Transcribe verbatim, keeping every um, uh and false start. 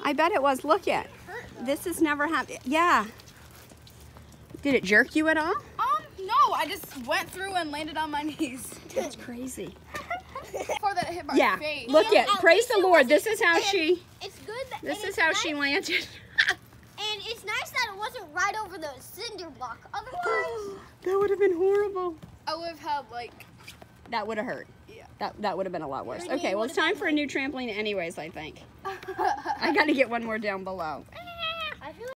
I bet it was. Look it. This has never happened. Yeah. Did it jerk you at all? Um, no. I just went through and landed on my knees. That's crazy. Before that it hit my Yeah. face. Look And it. at Praise least the it Lord. wasn't- This is how and she. It's good. That, This and is it's how nice, she landed. And it's nice that it wasn't right over the cinder block. Otherwise, That would have been horrible. I would have had like. That would have hurt. Yeah. That that would have been a lot worse. Your Okay, name well it's would've time been for a new trampoline anyways, I think. I got to get one more down below. I feel like